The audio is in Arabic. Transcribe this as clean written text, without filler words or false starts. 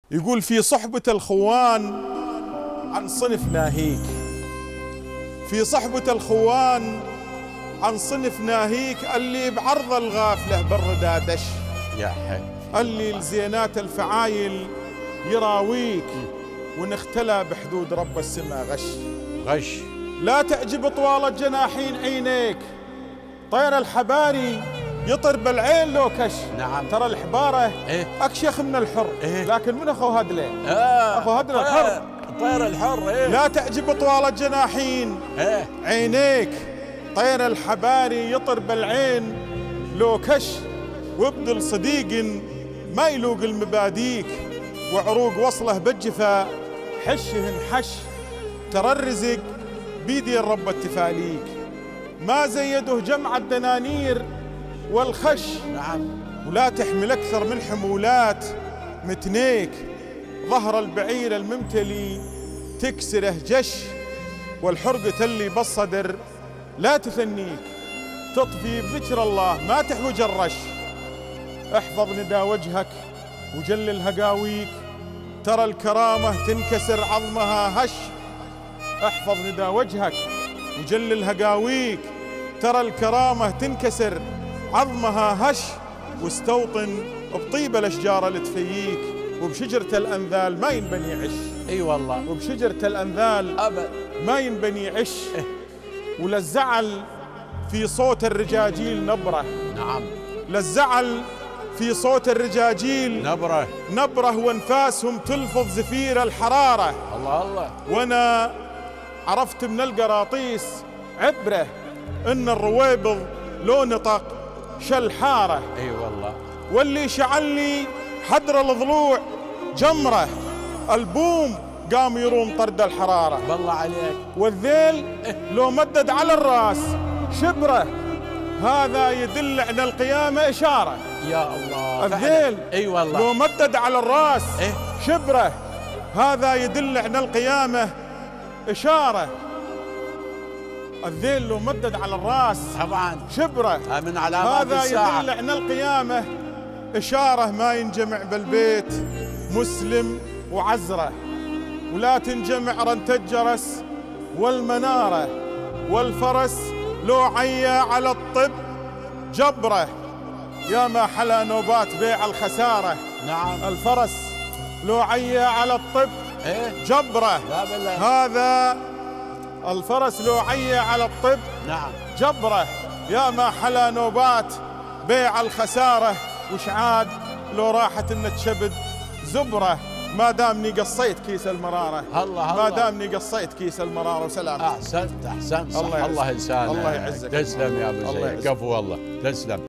يقول في صحبة الخوان عن صنف ناهيك، في صحبة الخوان عن صنف ناهيك، اللي بعرض الغافلة بالردى دش، يا حي اللي لزينات الفعايل يراويك، ونختلى بحدود رب السماء غش. لا تعجب طوال الجناحين عينيك، طير الحباري يطر بالعين لو كش. نعم. ترى الحبارة أكشخ من الحر، لكن من أخو هدلة؟ أخو هدلة الحر، طير الحر. لا تعجب طوال الجناحين عينيك، طير الحباري يطر بالعين لو كش، وابذل صديق ما يلوق المباديك، وعروق وصله بالجفا حشهن حش. ترى الرزق بيدي الرب التفاليك، ما زيده جمع الدنانير والخش. نعم. ولا تحمل أكثر من حمولات متنيك، ظهر البعير الممتلي تكسره جش، والحرقة اللي بالصدر لا تثنيك، تطفي بذكر الله ما تحوج الرش. احفظ ندى وجهك وجلل هقاويك، ترى الكرامة تنكسر عظمها هش. احفظ ندى وجهك وجلل هقاويك، ترى الكرامة تنكسر عظمها هش. واستوطن بطيب الأشجار اللي تفييك، وبشجرة الأنذال ما ينبني عش. اي والله. وبشجرة الأنذال أبد ما ينبني عش. وللزعل في صوت الرجاجيل نبرة. نعم. للزعل في صوت الرجاجيل نبرة، وانفاسهم تلفظ زفير الحرارة. الله الله. وانا عرفت من القراطيس عبره، ان الرويبض لو نطق شل حاره. اي والله. واللي شعل لي حدر الضلوع جمره، البوم قام يروم طرد الحراره. بالله عليك. والذيل لو مدد على الراس شبره، هذا يدل على القيامه اشاره. يا الله. الذيل اي والله. لو مدد على الراس شبره، هذا يدل على القيامه اشاره. الذيل لو مدد على الراس طبعا شبره، من علامات هذا الساعة. يدل على القيامه اشاره. ما ينجمع بالبيت مسلم وعزره، ولا تنجمع رنت الجرس والمناره. والفرس لو عيا على الطب جبره، يا ما حلا نوبات بيع الخساره. نعم. الفرس لو عيا على الطب جبره. لا بالله. هذا الفرس لو عيا على الطب نعم جبره، يا ما حلا نوبات بيع الخساره. وش عاد لو راحت النتشبد زبره، ما دامني قصيت كيس المراره. الله ما دامني قصيت كيس المراره. وسلام. احسنت صح. الله الله يسلمك. الله يعزك. تسلم يا ابو زيد. كفو والله. تسلم.